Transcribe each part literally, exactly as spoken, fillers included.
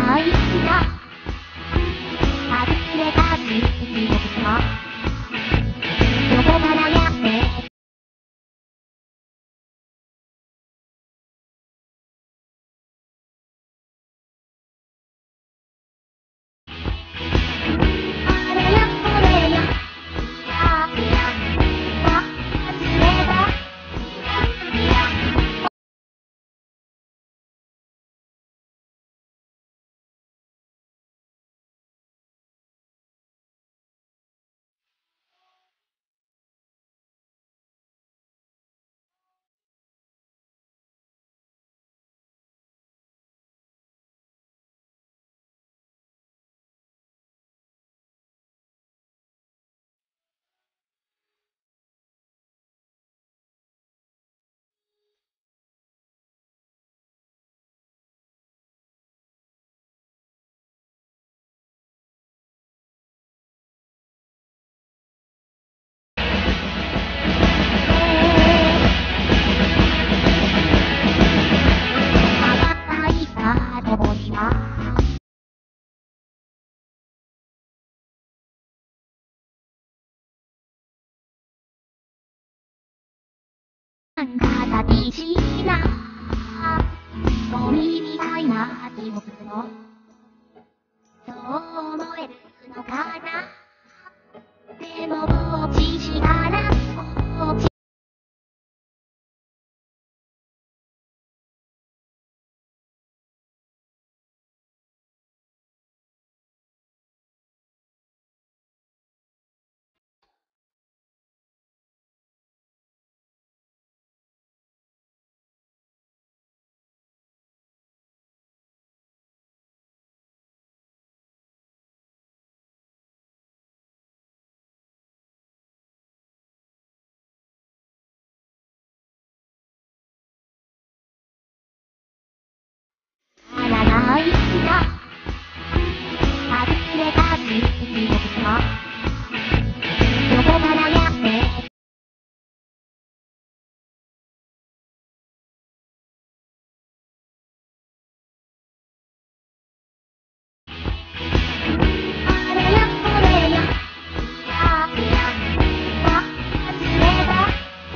大好きだ外れた記憶がどこからやってあれやこれややや忘れたなんか寂しいなゴミみたいな記憶のそう思えるのかなでも放置したら放置あら大好きだ外れた記憶がどこからやってあれやこれややや忘れた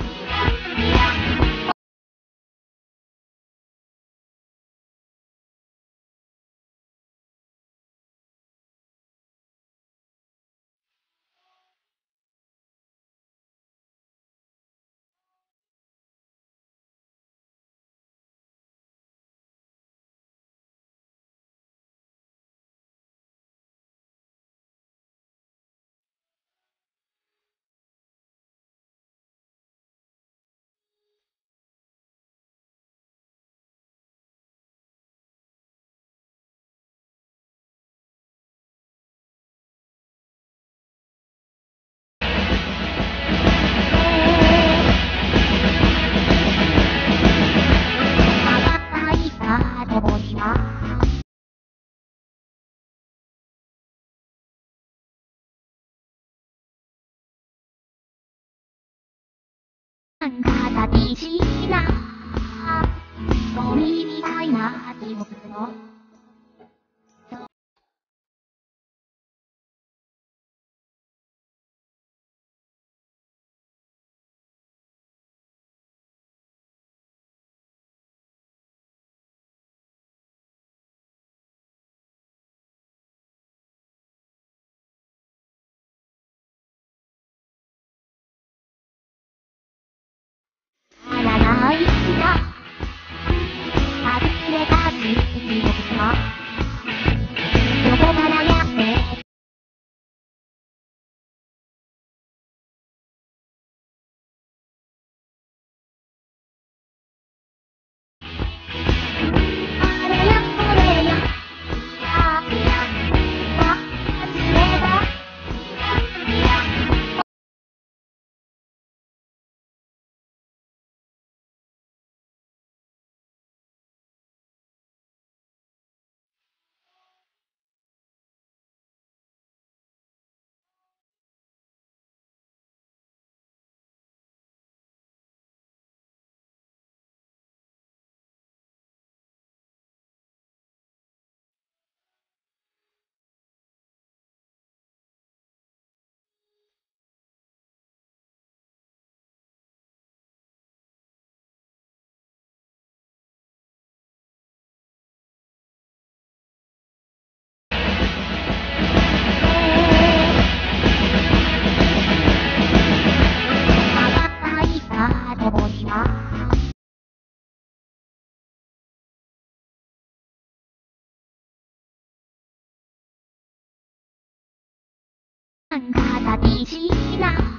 なんか寂しいなゴミみたいな記憶のあら大好きだ外れた記憶がどこからやってあれやこれややや忘れたんか寂しいな